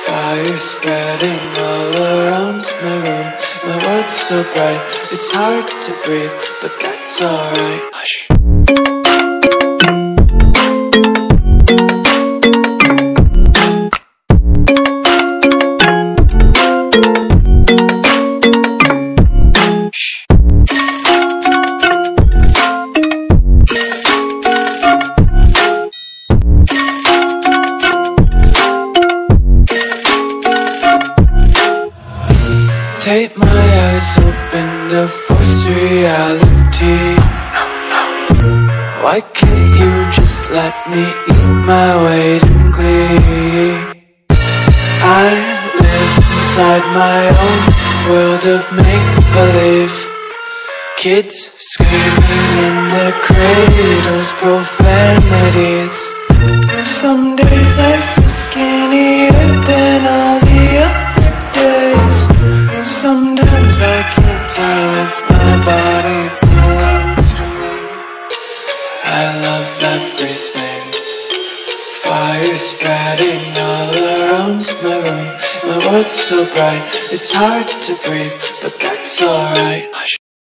Fire spreading all around my room. My world's so bright, it's hard to breathe, but that's alright. Hush. Take my eyes open to force reality. Why can't you just let me eat my weight in glee? I live inside my own world of make-believe. Kids screaming in their cradles, profanities. Some days I feel skinnier than all the other days. Sometimes I can't tell if my body belongs to me. I love everything. Fire spreading all around my room. My world's so bright, it's hard to breathe, but that's alright. Hush.